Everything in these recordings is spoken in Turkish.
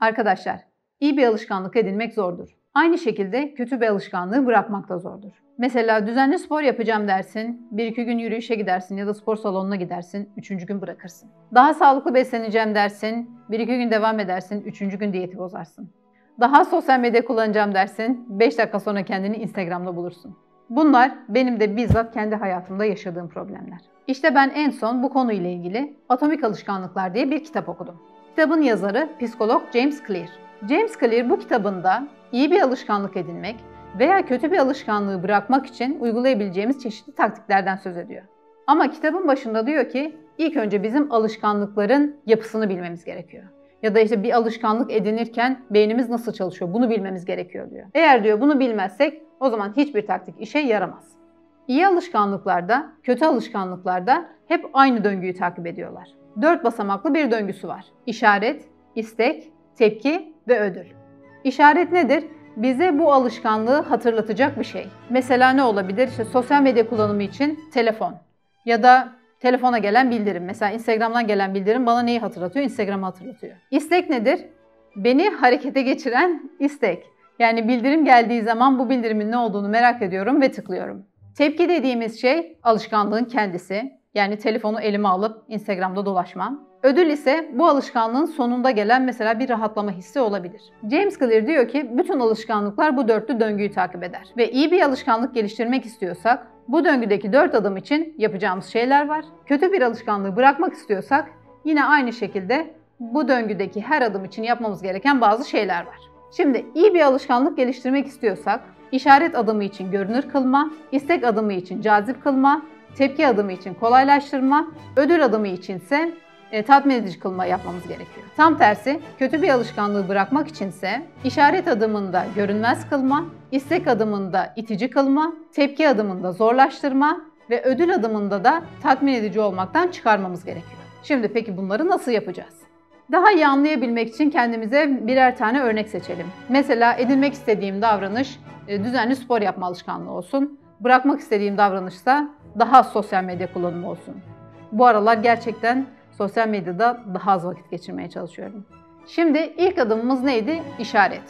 Arkadaşlar, iyi bir alışkanlık edinmek zordur. Aynı şekilde kötü bir alışkanlığı bırakmak da zordur. Mesela düzenli spor yapacağım dersin, 1-2 gün yürüyüşe gidersin ya da spor salonuna gidersin, 3. gün bırakırsın. Daha sağlıklı besleneceğim dersin, 1-2 gün devam edersin, 3. gün diyeti bozarsın. Daha sosyal medya kullanacağım dersin, 5 dakika sonra kendini Instagram'da bulursun. Bunlar benim de bizzat kendi hayatımda yaşadığım problemler. İşte ben en son bu konuyla ilgili Atomik Alışkanlıklar diye bir kitap okudum. Kitabın yazarı psikolog James Clear. James Clear bu kitabında iyi bir alışkanlık edinmek veya kötü bir alışkanlığı bırakmak için uygulayabileceğimiz çeşitli taktiklerden söz ediyor. Ama kitabın başında diyor ki ilk önce bizim alışkanlıkların yapısını bilmemiz gerekiyor. Ya da işte bir alışkanlık edinirken beynimiz nasıl çalışıyor bunu bilmemiz gerekiyor diyor. Eğer diyor bunu bilmezsek o zaman hiçbir taktik işe yaramaz. İyi alışkanlıklarda, kötü alışkanlıklarda hep aynı döngüyü takip ediyorlar. 4 basamaklı bir döngüsü var. İşaret, istek, tepki ve ödül. İşaret nedir? Bize bu alışkanlığı hatırlatacak bir şey. Mesela ne olabilir? İşte sosyal medya kullanımı için telefon ya da telefona gelen bildirim. Mesela Instagram'dan gelen bildirim bana neyi hatırlatıyor? Instagram'ı hatırlatıyor. İstek nedir? Beni harekete geçiren istek. Yani bildirim geldiği zaman bu bildirimin ne olduğunu merak ediyorum ve tıklıyorum. Tepki dediğimiz şey alışkanlığın kendisi. Yani telefonu elime alıp Instagram'da dolaşmam. Ödül ise bu alışkanlığın sonunda gelen mesela bir rahatlama hissi olabilir. James Clear diyor ki bütün alışkanlıklar bu dörtlü döngüyü takip eder. Ve iyi bir alışkanlık geliştirmek istiyorsak bu döngüdeki 4 adım için yapacağımız şeyler var. Kötü bir alışkanlığı bırakmak istiyorsak yine aynı şekilde bu döngüdeki her adım için yapmamız gereken bazı şeyler var. Şimdi iyi bir alışkanlık geliştirmek istiyorsak işaret adımı için görünür kılma, istek adımı için cazip kılma, tepki adımı için kolaylaştırma, ödül adımı içinse tatmin edici kılma yapmamız gerekiyor. Tam tersi kötü bir alışkanlığı bırakmak içinse işaret adımında görünmez kılma, istek adımında itici kılma, tepki adımında zorlaştırma ve ödül adımında da tatmin edici olmaktan çıkarmamız gerekiyor. Şimdi peki bunları nasıl yapacağız? Daha iyi anlayabilmek için kendimize birer tane örnek seçelim. Mesela edinmek istediğim davranış düzenli spor yapma alışkanlığı olsun. Bırakmak istediğim davranışsa daha az sosyal medya kullanımı olsun. Bu aralar gerçekten sosyal medyada daha az vakit geçirmeye çalışıyorum. Şimdi ilk adımımız neydi? İşaret.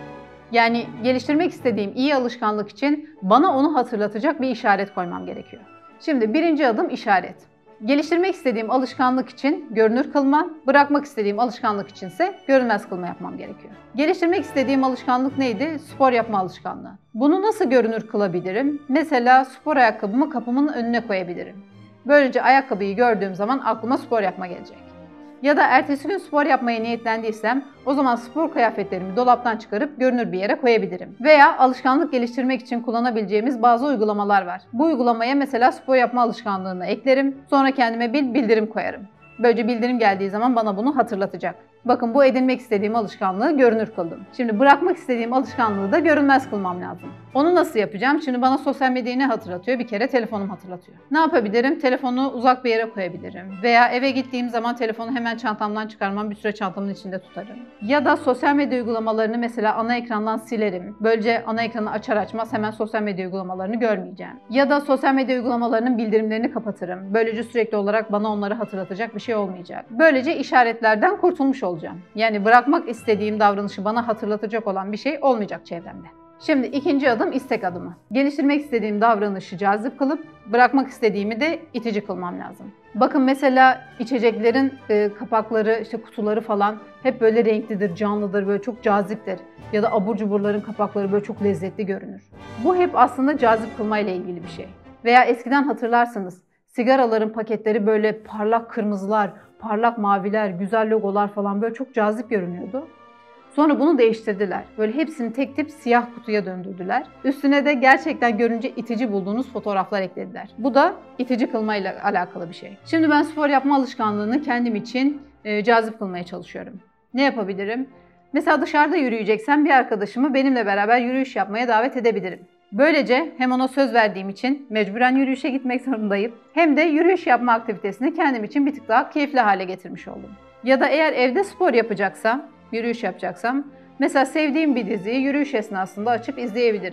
Yani geliştirmek istediğim iyi alışkanlık için bana onu hatırlatacak bir işaret koymam gerekiyor. Şimdi birinci adım işaret. Geliştirmek istediğim alışkanlık için görünür kılma, bırakmak istediğim alışkanlık içinse görünmez kılma yapmam gerekiyor. Geliştirmek istediğim alışkanlık neydi? Spor yapma alışkanlığı. Bunu nasıl görünür kılabilirim? Mesela spor ayakkabımı kapımın önüne koyabilirim. Böylece ayakkabıyı gördüğüm zaman aklıma spor yapma gelecek. Ya da ertesi gün spor yapmaya niyetlendiysem o zaman spor kıyafetlerimi dolaptan çıkarıp görünür bir yere koyabilirim. Veya alışkanlık geliştirmek için kullanabileceğimiz bazı uygulamalar var. Bu uygulamaya mesela spor yapma alışkanlığını eklerim. Sonra kendime bir bildirim koyarım. Böylece bildirim geldiği zaman bana bunu hatırlatacak. Bakın bu edinmek istediğim alışkanlığı görünür kıldım. Şimdi bırakmak istediğim alışkanlığı da görünmez kılmam lazım. Onu nasıl yapacağım? Şimdi bana sosyal medyayı ne hatırlatıyor? Bir kere telefonum hatırlatıyor. Ne yapabilirim? Telefonu uzak bir yere koyabilirim. Veya eve gittiğim zaman telefonu hemen çantamdan çıkarmam, bir süre çantamın içinde tutarım. Ya da sosyal medya uygulamalarını mesela ana ekrandan silerim. Böylece ana ekranı açar açmaz hemen sosyal medya uygulamalarını görmeyeceğim. Ya da sosyal medya uygulamalarının bildirimlerini kapatırım. Böylece sürekli olarak bana onları hatırlatacak bir şey olmayacak. Böylece işaretlerden kurtulmuş olacağım. Yani bırakmak istediğim davranışı bana hatırlatacak olan bir şey olmayacak çevremde. Şimdi ikinci adım istek adımı. Geliştirmek istediğim davranışı cazip kılıp bırakmak istediğimi de itici kılmam lazım. Bakın mesela içeceklerin kapakları, işte kutuları falan hep böyle renklidir, canlıdır, böyle çok caziptir. Ya da abur cuburların kapakları böyle çok lezzetli görünür. Bu hep aslında cazip kılmayla ilgili bir şey. Veya eskiden hatırlarsınız sigaraların paketleri böyle parlak kırmızılar, parlak maviler, güzel logolar falan böyle çok cazip görünüyordu. Sonra bunu değiştirdiler. Böyle hepsini tek tip siyah kutuya döndürdüler. Üstüne de gerçekten görünce itici bulduğunuz fotoğraflar eklediler. Bu da itici kılmayla alakalı bir şey. Şimdi ben spor yapma alışkanlığını kendim için cazip kılmaya çalışıyorum. Ne yapabilirim? Mesela dışarıda yürüyeceksem bir arkadaşımı benimle beraber yürüyüş yapmaya davet edebilirim. Böylece hem ona söz verdiğim için mecburen yürüyüşe gitmek zorundayım, hem de yürüyüş yapma aktivitesini kendim için bir tık daha keyifli hale getirmiş oldum. Ya da eğer evde spor yapacaksam, yürüyüş yapacaksam, mesela sevdiğim bir diziyi yürüyüş esnasında açıp izleyebilirim.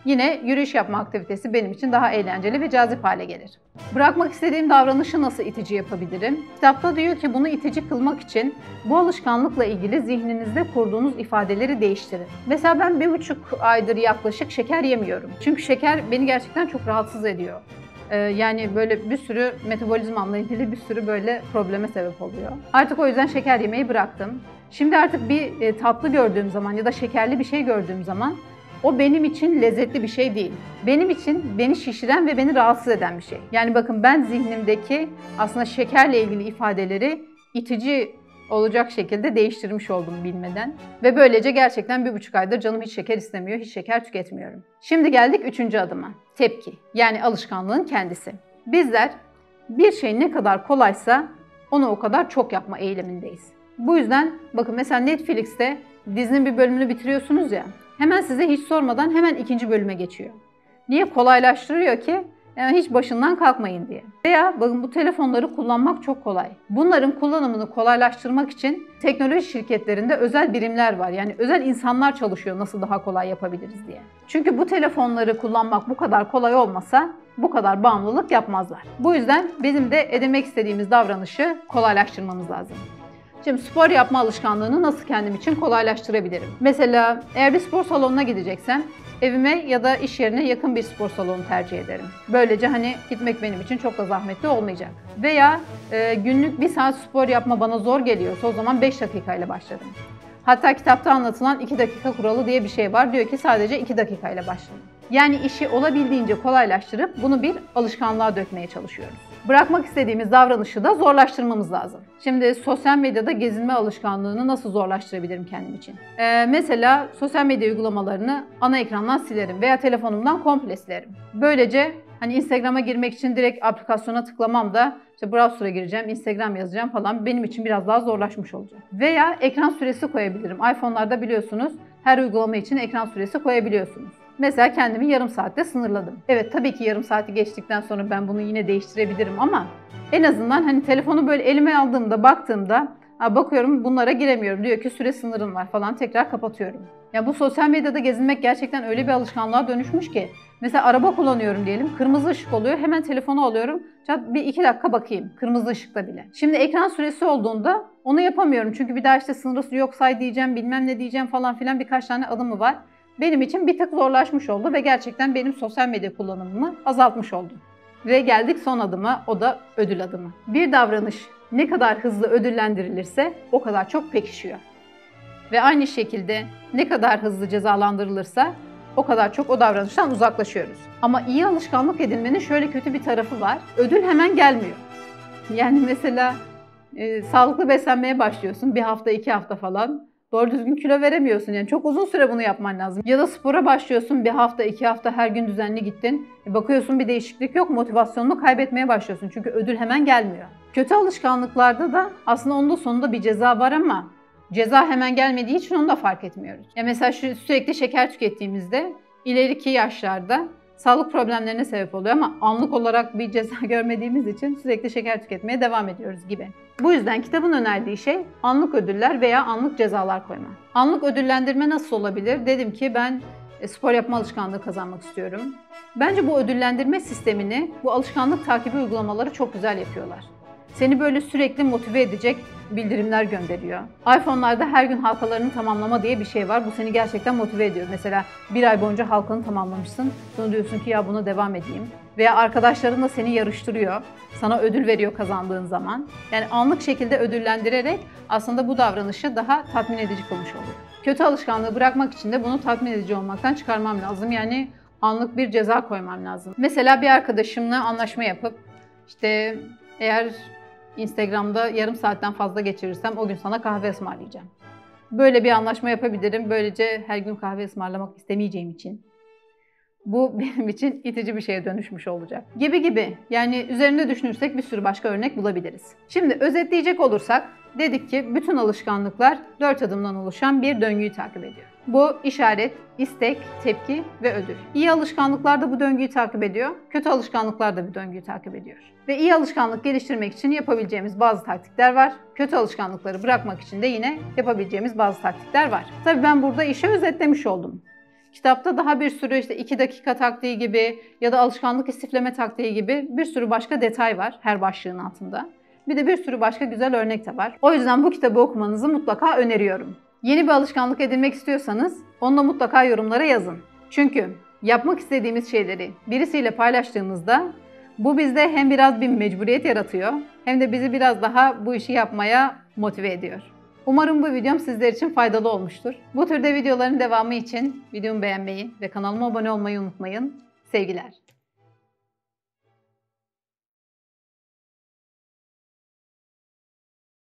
Yine yürüyüş yapma aktivitesi benim için daha eğlenceli ve cazip hale gelir. Bırakmak istediğim davranışı nasıl itici yapabilirim? Kitapta diyor ki bunu itici kılmak için bu alışkanlıkla ilgili zihninizde kurduğunuz ifadeleri değiştirin. Mesela ben 1,5 aydır yaklaşık şeker yemiyorum. Çünkü şeker beni gerçekten çok rahatsız ediyor. Yani böyle bir sürü metabolizmamla ilgili bir sürü böyle probleme sebep oluyor. Artık o yüzden şeker yemeyi bıraktım. Şimdi artık bir tatlı gördüğüm zaman ya da şekerli bir şey gördüğüm zaman o benim için lezzetli bir şey değil. Benim için beni şişiren ve beni rahatsız eden bir şey. Yani bakın ben zihnimdeki aslında şekerle ilgili ifadeleri itici olacak şekilde değiştirmiş oldum bilmeden. Ve böylece gerçekten 1,5 aydır canım hiç şeker istemiyor, hiç şeker tüketmiyorum. Şimdi geldik 3. adıma. Tepki. Yani alışkanlığın kendisi. Bizler bir şey ne kadar kolaysa onu o kadar çok yapma eğilimindeyiz. Bu yüzden bakın mesela Netflix'te dizinin bir bölümünü bitiriyorsunuz ya, hemen size hiç sormadan hemen 2. bölüme geçiyor. Niye? Kolaylaştırıyor ki yani hiç başından kalkmayın diye. Veya bakın bu telefonları kullanmak çok kolay. Bunların kullanımını kolaylaştırmak için teknoloji şirketlerinde özel birimler var. Yani özel insanlar çalışıyor nasıl daha kolay yapabiliriz diye. Çünkü bu telefonları kullanmak bu kadar kolay olmasa bu kadar bağımlılık yapmazlar. Bu yüzden bizim de edinmek istediğimiz davranışı kolaylaştırmamız lazım. Şimdi spor yapma alışkanlığını nasıl kendim için kolaylaştırabilirim? Mesela eğer bir spor salonuna gideceksem evime ya da iş yerine yakın bir spor salonu tercih ederim. Böylece hani gitmek benim için çok da zahmetli olmayacak. Veya günlük 1 saat spor yapma bana zor geliyorsa o zaman 5 dakikayla başlarım. Hatta kitapta anlatılan 2 dakika kuralı diye bir şey var. Diyor ki sadece 2 dakikayla başlayın. Yani işi olabildiğince kolaylaştırıp bunu bir alışkanlığa dökmeye çalışıyoruz. Bırakmak istediğimiz davranışı da zorlaştırmamız lazım. Şimdi sosyal medyada gezinme alışkanlığını nasıl zorlaştırabilirim kendim için? Mesela sosyal medya uygulamalarını ana ekrandan silerim veya telefonumdan komple silerim. Böylece hani Instagram'a girmek için direkt aplikasyona tıklamam da işte browser'a gireceğim, Instagram yazacağım falan benim için biraz daha zorlaşmış olacak. Veya ekran süresi koyabilirim. iPhone'larda biliyorsunuz her uygulama için ekran süresi koyabiliyorsunuz. Mesela kendimi yarım saatte sınırladım. Evet tabii ki yarım saati geçtikten sonra ben bunu yine değiştirebilirim ama en azından hani telefonu böyle elime aldığımda baktığımda bakıyorum bunlara giremiyorum. Diyor ki süre sınırın var falan tekrar kapatıyorum. Ya bu sosyal medyada gezinmek gerçekten öyle bir alışkanlığa dönüşmüş ki. Mesela araba kullanıyorum diyelim. Kırmızı ışık oluyor. Hemen telefonu alıyorum. Bir 2 dakika bakayım. Kırmızı ışıkta bile. Şimdi ekran süresi olduğunda onu yapamıyorum. Çünkü bir daha işte sınırı yok say diyeceğim, bilmem ne diyeceğim falan filan birkaç tane adımı var. Benim için bir tık zorlaşmış oldu ve gerçekten benim sosyal medya kullanımımı azaltmış oldu. Ve geldik son adıma, o da ödül adımı. Bir davranış ne kadar hızlı ödüllendirilirse o kadar çok pekişiyor. Ve aynı şekilde ne kadar hızlı cezalandırılırsa o kadar çok o davranıştan uzaklaşıyoruz. Ama iyi alışkanlık edinmenin şöyle kötü bir tarafı var. Ödül hemen gelmiyor. Yani mesela sağlıklı beslenmeye başlıyorsun 1 hafta 2 hafta falan. Doğru düzgün kilo veremiyorsun. Yani çok uzun süre bunu yapman lazım. Ya da spora başlıyorsun 1 hafta 2 hafta her gün düzenli gittin. Bakıyorsun bir değişiklik yok, motivasyonunu kaybetmeye başlıyorsun. Çünkü ödül hemen gelmiyor. Kötü alışkanlıklarda da aslında onun da sonunda bir ceza var ama ceza hemen gelmediği için onu da fark etmiyoruz. Ya mesela sürekli şeker tükettiğimizde ileriki yaşlarda sağlık problemlerine sebep oluyor ama anlık olarak bir ceza görmediğimiz için sürekli şeker tüketmeye devam ediyoruz gibi. Bu yüzden kitabın önerdiği şey anlık ödüller veya anlık cezalar koyma. Anlık ödüllendirme nasıl olabilir? Dedim ki ben spor yapma alışkanlığı kazanmak istiyorum. Bence bu ödüllendirme sistemini bu alışkanlık takibi uygulamaları çok güzel yapıyorlar. Seni böyle sürekli motive edecek bildirimler gönderiyor. iPhone'larda her gün halkalarını tamamlama diye bir şey var. Bu seni gerçekten motive ediyor. Mesela 1 ay boyunca halkanı tamamlamışsın. Sonra diyorsun ki ya buna devam edeyim. Veya arkadaşların da seni yarıştırıyor. Sana ödül veriyor kazandığın zaman. Yani anlık şekilde ödüllendirerek aslında bu davranışı daha tatmin edici kılmış oluyor. Kötü alışkanlığı bırakmak için de bunu tatmin edici olmaktan çıkarmam lazım. Yani anlık bir ceza koymam lazım. Mesela bir arkadaşımla anlaşma yapıp işte eğer Instagram'da yarım saatten fazla geçirirsem o gün sana kahve ısmarlayacağım. Böyle bir anlaşma yapabilirim. Böylece her gün kahve ısmarlamak istemeyeceğim için. Bu benim için itici bir şeye dönüşmüş olacak. Gibi. Yani üzerinde düşünürsek bir sürü başka örnek bulabiliriz. Şimdi özetleyecek olursak dedik ki bütün alışkanlıklar 4 adımdan oluşan bir döngüyü takip ediyor. Bu işaret, istek, tepki ve ödül. İyi alışkanlıklar da bu döngüyü takip ediyor. Kötü alışkanlıklar da bu döngüyü takip ediyor. Ve iyi alışkanlık geliştirmek için yapabileceğimiz bazı taktikler var. Kötü alışkanlıkları bırakmak için de yine yapabileceğimiz bazı taktikler var. Tabii ben burada işi özetlemiş oldum. Kitapta daha bir sürü 2 dakika taktiği gibi ya da alışkanlık istifleme taktiği gibi bir sürü başka detay var her başlığın altında. Bir de bir sürü başka güzel örnek de var. O yüzden bu kitabı okumanızı mutlaka öneriyorum. Yeni bir alışkanlık edinmek istiyorsanız onu da mutlaka yorumlara yazın. Çünkü yapmak istediğimiz şeyleri birisiyle paylaştığımızda bu bizde hem biraz bir mecburiyet yaratıyor hem de bizi biraz daha bu işi yapmaya motive ediyor. Umarım bu videom sizler için faydalı olmuştur. Bu türde videoların devamı için videomu beğenmeyi ve kanalıma abone olmayı unutmayın. Sevgiler.